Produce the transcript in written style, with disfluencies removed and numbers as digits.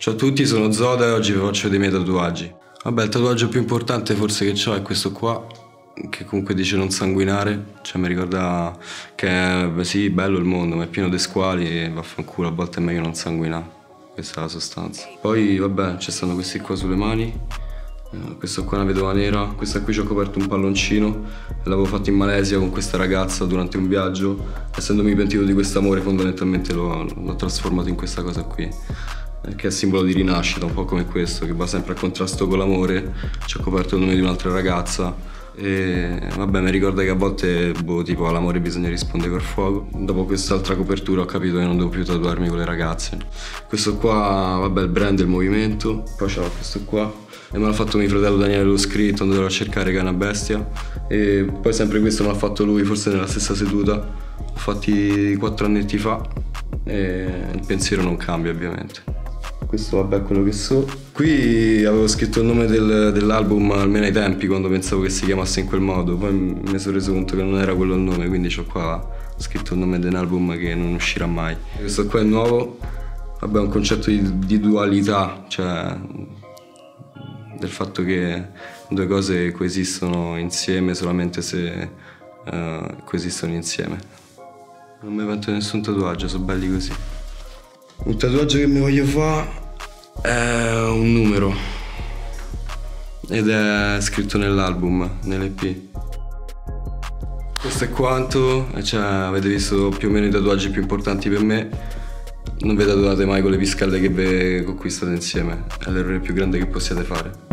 Ciao a tutti, sono Zoda e oggi vi faccio dei miei tatuaggi. Vabbè, il tatuaggio più importante forse che ho è questo qua, che comunque dice non sanguinare, cioè mi ricorda che beh, sì, bello il mondo, ma è pieno di squali e vaffanculo, a volte è meglio non sanguinare. Questa è la sostanza. Poi vabbè, ci stanno questi qua sulle mani, questa qua è una vedova nera, questa qui ci ho coperto un palloncino, l'avevo fatto in Malesia con questa ragazza durante un viaggio, essendomi pentito di quest'amore fondamentalmente l'ho trasformato in questa cosa qui. Che è simbolo di rinascita, un po' come questo, che va sempre a contrasto con l'amore. Ci ho coperto il nome di un'altra ragazza e vabbè, mi ricorda che a volte, boh, tipo all'amore bisogna rispondere col fuoco. Dopo quest'altra copertura ho capito che non devo più tatuarmi con le ragazze. Questo qua, vabbè, il brand del movimento. Poi c'ho questo qua e me l'ha fatto mio fratello Daniele, l'ho scritto, andrò a cercare che è una bestia. E poi sempre questo me l'ha fatto lui, forse nella stessa seduta. L'ho fatti 4 annetti fa e il pensiero non cambia ovviamente. Questo vabbè è quello che so. Qui avevo scritto il nome dell'album almeno ai tempi, quando pensavo che si chiamasse in quel modo. Poi mi sono reso conto che non era quello il nome, quindi ho qua scritto il nome di un album che non uscirà mai. Questo qua è nuovo, vabbè è un concetto di dualità, cioè del fatto che due cose coesistono insieme solamente se coesistono insieme. Non mi metto nessun tatuaggio, sono belli così. Un tatuaggio che mi voglio fare è un numero ed è scritto nell'album, nell'EP. Questo è quanto, cioè avete visto più o meno i tatuaggi più importanti per me. Non vi tatuate mai con le pischelle che vi conquistate insieme, è l'errore più grande che possiate fare.